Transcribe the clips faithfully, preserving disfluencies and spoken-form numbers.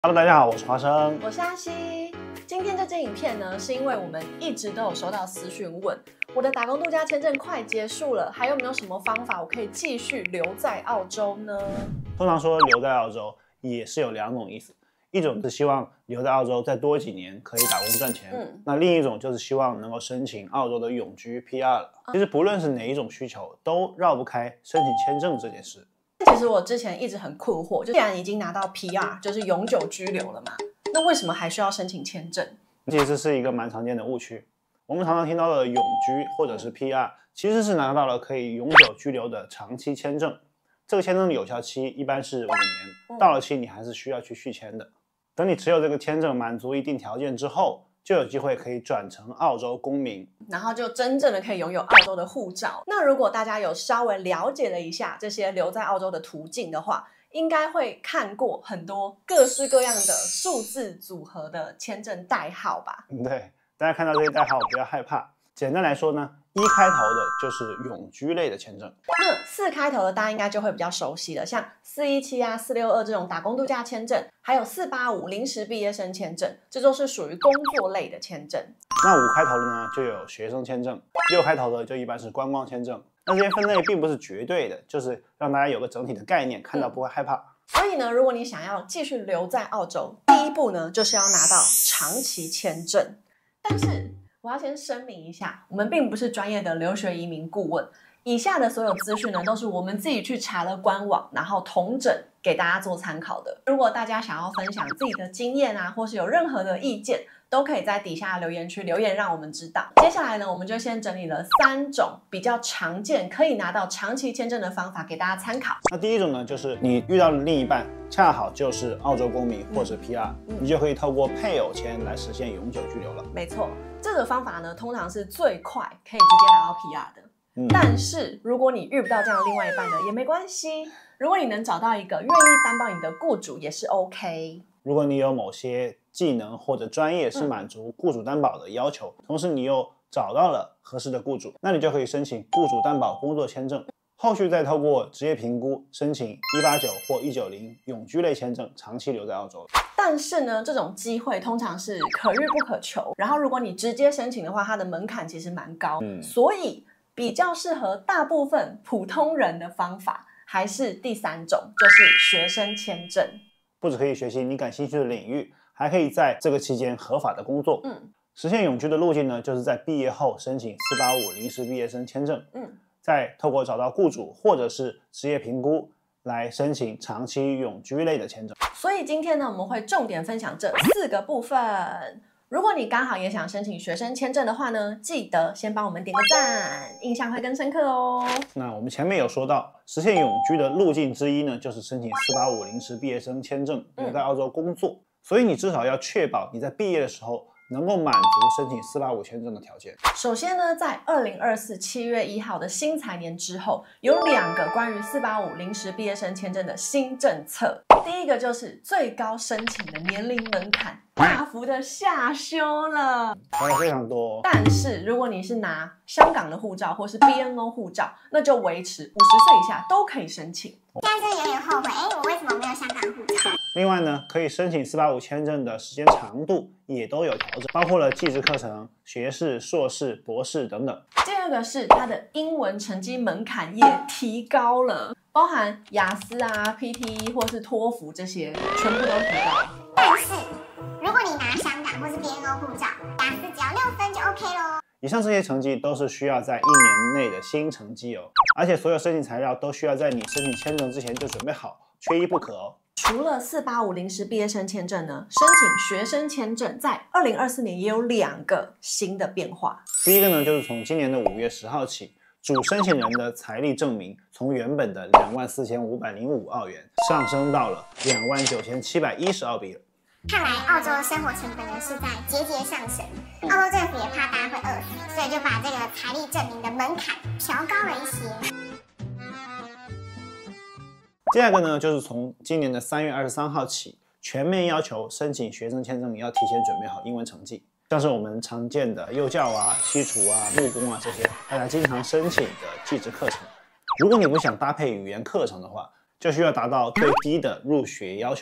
Hello， 大家好，我是华生， 我是阿西。今天这支影片呢，是因为我们一直都有收到私讯问，我的打工度假签证快结束了，还有没有什么方法我可以继续留在澳洲呢？ 通常说留在澳洲也是有两种意思，一种是希望留在澳洲再多几年可以打工赚钱，嗯，那另一种就是希望能够申请澳洲的永居 P R 了。其实不论是哪一种需求，都绕不开申请签证这件事。 其实我之前一直很困惑，就既然已经拿到 P R， 就是永久居留了嘛，那为什么还需要申请签证？ 其实是一个蛮常见的误区。我们常常听到的永居或者是 P R， 其实是拿到了可以永久居留的长期签证。这个签证的有效期一般是五年，到了期你还是需要去续签的。等你持有这个签证满足一定条件之后，就有机会可以转成澳洲公民， 然后就真正的可以拥有澳洲的护照。那如果大家有稍微了解了一下这些留在澳洲的途径的话，应该会看过很多各式各样的数字组合的签证代号吧？ 对，大家看到这些代号不要害怕。简单来说呢，一开头的就是永居类的签证， 那四开头的大家应该就会比较熟悉了，像四一七啊、四六二这种打工度假签证，还有四八五临时毕业生签证，这都是属于工作类的签证。 那五开头的呢，就有学生签证，六开头的就一般是观光签证。那这些分类并不是绝对的，就是让大家有个整体的概念，看到不会害怕。嗯、 所以呢，如果你想要继续留在澳洲，第一步呢，就是要拿到长期签证。但是我要先声明一下，我们并不是专业的留学移民顾问，以下的所有资讯呢，都是我们自己去查了官网，然后统整给大家做参考的。如果大家想要分享自己的经验啊，或是有任何的意见，都可以在底下留言区留言让我们知道。接下来呢，我们就先整理了三种比较常见可以拿到长期签证的方法给大家参考。 那第一种呢，就是你遇到的另一半恰好就是澳洲公民或者 P R，嗯嗯、你就可以透过配偶签来实现永久居留了。 没错，这个方法呢，通常是最快可以直接拿到 P R 的。嗯、但是如果你遇不到这样的另外一半呢，也没关系。如果你能找到一个愿意担保你的雇主，也是 OK。 如果你有某些技能或者专业是满足雇主担保的要求，嗯、同时你又找到了合适的雇主，那你就可以申请雇主担保工作签证，后续再透过职业评估申请一八九或一九零永居类签证，长期留在澳洲。 但是呢，这种机会通常是可遇不可求，然后如果你直接申请的话，它的门槛其实蛮高，嗯、所以比较适合大部分普通人的方法还是第三种，就是学生签证。 不只可以学习你感兴趣的领域，还可以在这个期间合法的工作。嗯，实现永居的路径呢，就是在毕业后申请四八五临时毕业生签证，嗯，再透过找到雇主或者是职业评估来申请长期永居类的签证。 所以今天呢，我们会重点分享这四个部分。如果你刚好也想申请学生签证的话呢，记得先帮我们点个赞，印象会更深刻哦。 那我们前面有说到，实现永居的路径之一呢，就是申请四八五临时毕业生签证，留在澳洲工作。嗯、所以你至少要确保你在毕业的时候能够满足申请四八五签证的条件。 首先呢，在二零二四七月一号的新财年之后，有两个关于四八五临时毕业生签证的新政策。第一个就是最高申请的年龄门槛大幅的下修了， 还非常多、哦。 但是如果你是拿香港的护照或是 B N O 护照，那就维持五十岁以下都可以申请。 现在真的有点后悔，哎，我为什么没有香港护照？ 另外呢，可以申请四八五签证的时间长度也都有调整，包括了技职课程、学士、硕士、博士等等。 第二个是它的英文成绩门槛也提高了，包含雅思啊、P T E 或是托福这些，全部都提高。 但是如果你拿香港或是 B N O 护照，雅思只要六分就 OK 咯。 以上这些成绩都是需要在一年内的新成绩哦，而且所有申请材料都需要在你申请签证之前就准备好，缺一不可哦。 除了四八五临时毕业生签证呢，申请学生签证在二零二四年也有两个新的变化。 第一个呢，就是从今年的五月十号起，主申请人的财力证明从原本的两万四千五百零五澳元上升到了两万九千七百一十澳币了。 看来澳洲生活成本呢是在节节上升，澳洲政府也怕大家会饿死，所以就把这个财力证明的门槛调高了一些。 第二个呢，就是从今年的三月二十三号起，全面要求申请学生签证要提前准备好英文成绩，像是我们常见的幼教啊、基础啊、木工啊这些大家经常申请的技职课程。如果你不想搭配语言课程的话，就需要达到最低的入学要求。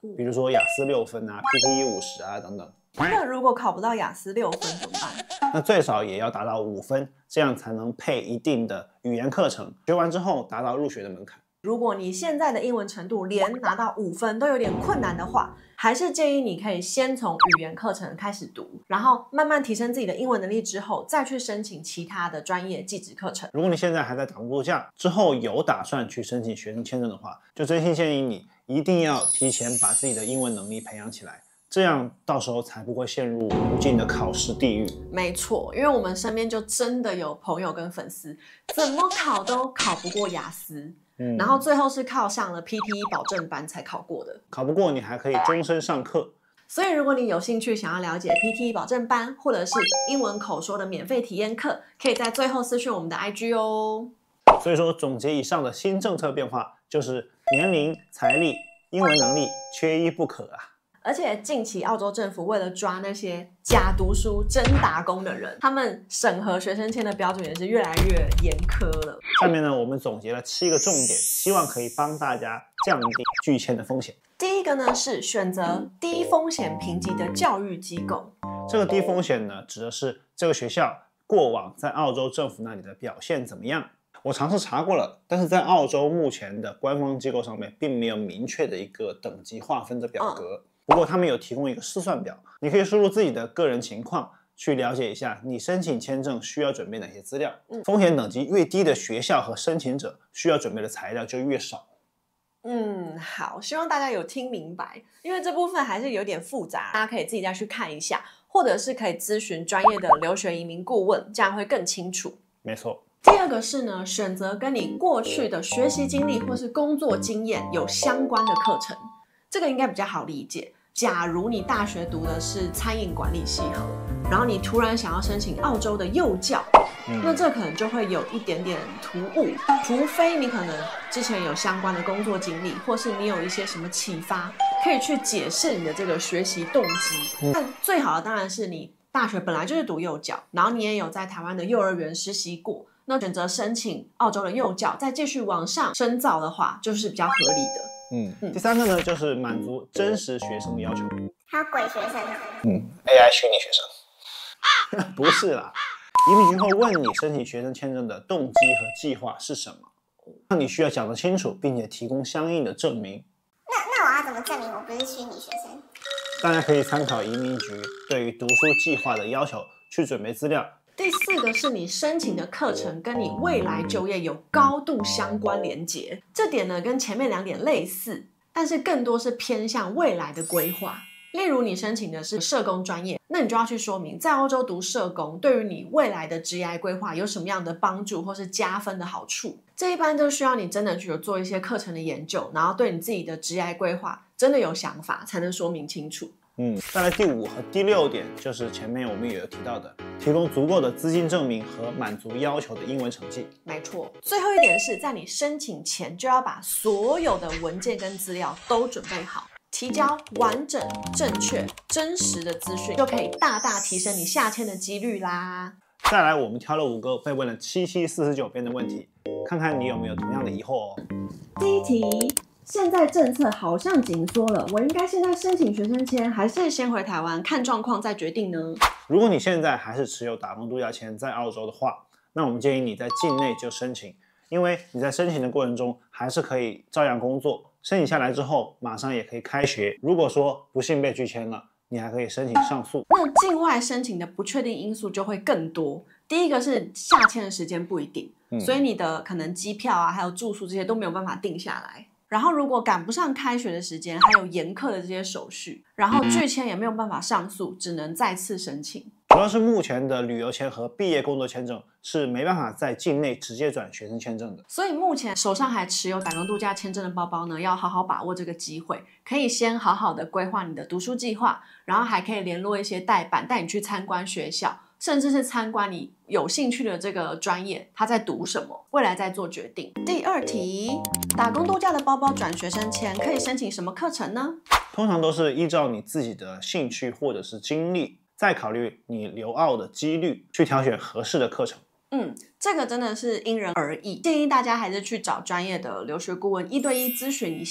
比如说雅思六分啊 ，P T E 五十啊等等。 那如果考不到雅思六分怎么办？ 那最少也要达到五分，这样才能配一定的语言课程，学完之后达到入学的门槛。 如果你现在的英文程度连拿到五分都有点困难的话，还是建议你可以先从语言课程开始读，然后慢慢提升自己的英文能力之后，再去申请其他的专业技职课程。 如果你现在还在打工度假，之后有打算去申请学生签证的话，就真心建议你一定要提前把自己的英文能力培养起来，这样到时候才不会陷入无尽的考试地狱。 没错，因为我们身边就真的有朋友跟粉丝，怎么考都考不过雅思。嗯、然后最后是靠上了 P T E 保证班才考过的。 考不过你还可以终身上课。 所以如果你有兴趣想要了解 P T E 保证班或者是英文口说的免费体验课，可以在最后私讯我们的 I G 哦。 所以说总结以上的新政策变化，就是年龄、财力、英文能力缺一不可啊。 而且近期澳洲政府为了抓那些假读书真打工的人，他们审核学生签的标准也是越来越严苛了。 下面呢，我们总结了七个重点，希望可以帮大家降低拒签的风险。 第一个呢是选择低风险评级的教育机构。 这个低风险呢，指的是这个学校过往在澳洲政府那里的表现怎么样。我尝试查过了，但是在澳洲目前的官方机构上面并没有明确的一个等级划分的表格。嗯不过他们有提供一个试算表，你可以输入自己的个人情况，去了解一下你申请签证需要准备哪些资料。嗯、风险等级越低的学校和申请者需要准备的材料就越少。 嗯，好，希望大家有听明白，因为这部分还是有点复杂，大家可以自己再去看一下，或者是可以咨询专业的留学移民顾问，这样会更清楚。 没错。 第二个是呢，选择跟你过去的学习经历或是工作经验有相关的课程，这个应该比较好理解。假如你大学读的是餐饮管理系好了，然后你突然想要申请澳洲的幼教，嗯、那这可能就会有一点点突兀，除非你可能之前有相关的工作经历，或是你有一些什么启发，可以去解释你的这个学习动机。嗯、但最好的当然是你大学本来就是读幼教，然后你也有在台湾的幼儿园实习过，那选择申请澳洲的幼教，再继续往上深造的话，就是比较合理的。 嗯，第三个呢，就是满足真实学生的要求。 还有鬼学生呢？ 嗯 ，A I 虚拟学生。不是啦，移民局会问你申请学生签证的动机和计划是什么，那你需要讲得清楚，并且提供相应的证明。 那那我要怎么证明我不是虚拟学生？ 大家可以参考移民局对于读书计划的要求，去准备资料。 第四个是你申请的课程跟你未来就业有高度相关连结，这点呢跟前面两点类似，但是更多是偏向未来的规划。例如你申请的是社工专业，那你就要去说明在欧洲读社工对于你未来的职业规划有什么样的帮助或是加分的好处。这一般都需要你真的去有做一些课程的研究，然后对你自己的职业规划真的有想法才能说明清楚。 嗯，再来第五和第六点，就是前面我们也有提到的，提供足够的资金证明和满足要求的英文成绩。 没错，最后一点是在你申请前就要把所有的文件跟资料都准备好，提交完整、正确、真实的资讯，就可以大大提升你下签的几率啦。 再来，我们挑了五个被问了七七四十九遍的问题，看看你有没有同样的疑惑哦。 第一题。现在政策好像紧缩了，我应该现在申请学生签，还是先回台湾看状况再决定呢？ 如果你现在还是持有打工度假签在澳洲的话，那我们建议你在境内就申请，因为你在申请的过程中还是可以照样工作，申请下来之后马上也可以开学。如果说不幸被拒签了，你还可以申请上诉。 那境外申请的不确定因素就会更多。第一个是下签的时间不一定，嗯、所以你的可能机票啊，还有住宿这些都没有办法定下来。然后如果赶不上开学的时间，还有延课的这些手续，然后拒签也没有办法上诉，只能再次申请。 主要是目前的旅游签和毕业工作签证是没办法在境内直接转学生签证的， 所以目前手上还持有打工度假签证的包包呢，要好好把握这个机会，可以先好好的规划你的读书计划，然后还可以联络一些代办带你去参观学校，甚至是参观你有兴趣的这个专业，他在读什么，未来再做决定。第二题，打工度假的包包转学生签可以申请什么课程呢？ 通常都是依照你自己的兴趣或者是经历，再考虑你留澳的几率，去挑选合适的课程。 嗯，这个真的是因人而异，建议大家还是去找专业的留学顾问一对一咨询一下。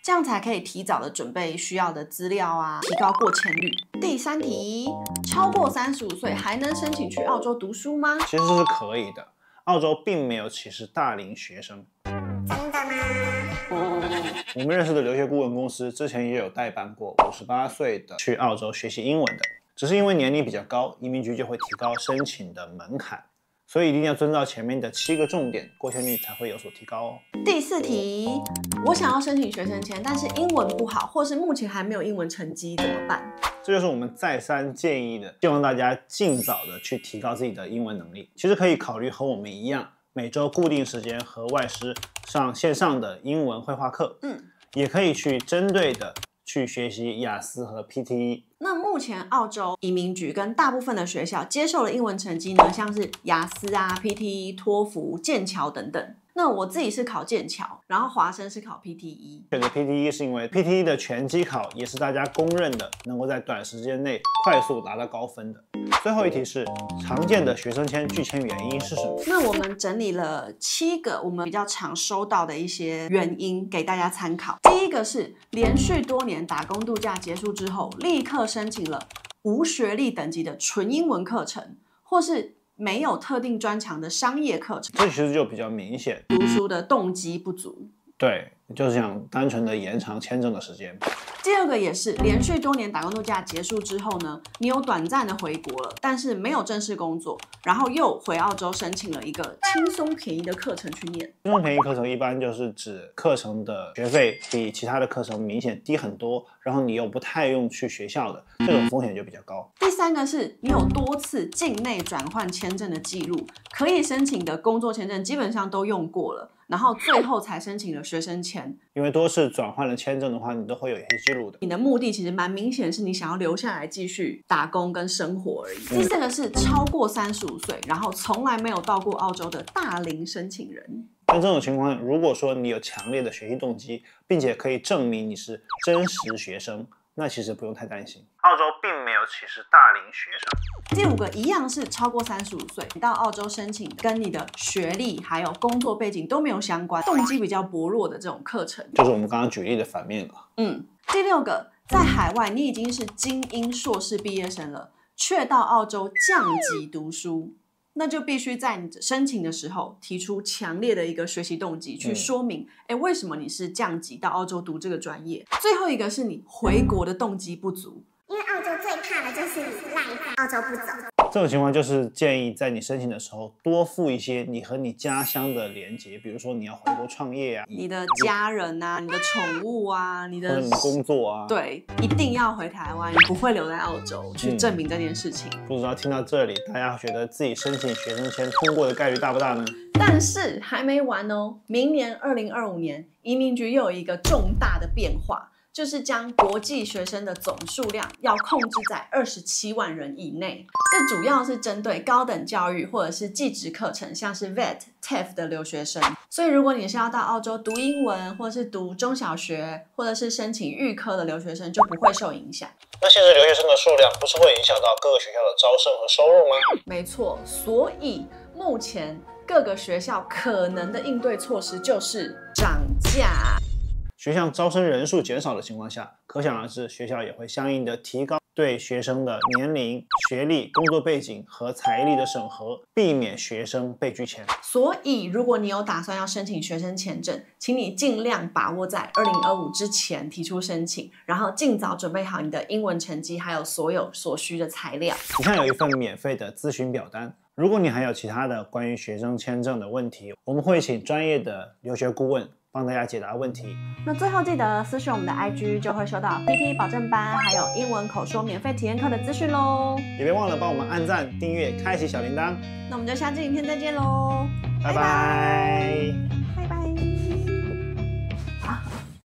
这样才可以提早的准备需要的资料啊，提高过签率。第三题，超过三十五岁还能申请去澳洲读书吗？ 其实是可以的，澳洲并没有歧视大龄学生。 真的吗？ 我们认识的留学顾问公司之前也有代办过五十八岁的去澳洲学习英文的，只是因为年龄比较高，移民局就会提高申请的门槛。所以一定要遵照前面的七个重点，过签率才会有所提高哦。 第四题，我想要申请学生签，但是英文不好，或是目前还没有英文成绩，怎么办？ 这就是我们再三建议的，希望大家尽早的去提高自己的英文能力。其实可以考虑和我们一样，每周固定时间和外师上线上的英文绘画课，嗯，也可以去针对的去学习雅思和 P T E。 那目前澳洲移民局跟大部分的学校接受的英文成绩呢，像是雅思啊、P T E、托福、剑桥等等。那我自己是考剑桥，然后华生是考 P T E。 选择 P T E 是因为 P T E 的全机考也是大家公认的，能够在短时间内快速达到高分的。最后一题是常见的学生签拒签原因是什么？ 那我们整理了七个我们比较常收到的一些原因给大家参考。第一个是连续多年打工度假结束之后，立刻申请了无学历等级的纯英文课程，或是没有特定专长的商业课程， 这其实就比较明显， 读书的动机不足。 对，就是想单纯的延长签证的时间。 第二个也是连续多年打工度假结束之后呢，你有短暂的回国了，但是没有正式工作，然后又回澳洲申请了一个轻松便宜的课程去念。 轻松便宜课程一般就是指课程的学费比其他的课程明显低很多，然后你又不太用去学校的，这种风险就比较高。 第三个是你有多次境内转换签证的记录，可以申请的工作签证基本上都用过了，然后最后才申请了学生签。 因为多次转换了签证的话，你都会有一些记录的。 你的目的其实蛮明显，是你想要留下来继续打工跟生活而已。第四个是超过三十五岁，然后从来没有到过澳洲的大龄申请人。 但这种情况，如果说你有强烈的学习动机，并且可以证明你是真实学生，那其实不用太担心。澳洲并没有歧视大龄学生。 第五个一样是超过三十五岁，你到澳洲申请跟你的学历还有工作背景都没有相关，动机比较薄弱的这种课程， 就是我们刚刚举例的反面了。 嗯，第六个，在海外你已经是精英硕士毕业生了，却到澳洲降级读书，那就必须在你申请的时候提出强烈的一个学习动机，去说明，哎、嗯，为什么你是降级到澳洲读这个专业。最后一个是你回国的动机不足。 因为澳洲最怕的就是赖在澳洲不走。 这种情况就是建议在你申请的时候多附一些你和你家乡的连结，比如说你要回国创业啊， 你的家人啊，你的宠物啊，你的或者你的工作啊， 对，一定要回台湾，你不会留在澳洲去证明这件事情。 嗯、不知道听到这里，大家觉得自己申请学生签通过的概率大不大呢？ 但是还没完哦，明年二零二五年移民局又有一个重大的变化。就是将国际学生的总数量要控制在二十七万人以内，这主要是针对高等教育或者是技职课程，像是 V E T、T E F 的留学生。所以如果你是要到澳洲读英文，或者是读中小学，或者是申请预科的留学生，就不会受影响。 那限制留学生的数量，不是会影响到各个学校的招生和收入吗？ 没错，所以目前各个学校可能的应对措施就是涨价。 学校招生人数减少的情况下，可想而知，学校也会相应的提高对学生的年龄、学历、工作背景和财力的审核，避免学生被拒签。 所以，如果你有打算要申请学生签证，请你尽量把握在二零二五之前提出申请，然后尽早准备好你的英文成绩，还有所有所需的材料。 以下有一份免费的咨询表单。如果你还有其他的关于学生签证的问题，我们会请专业的留学顾问帮大家解答问题。 那最后记得私讯我们的 I G， 就会收到 P T 保证班还有英文口说免费体验课的资讯咯。 也别忘了帮我们按赞、订阅、开启小铃铛。 那我们就下支影片再见咯， 拜拜。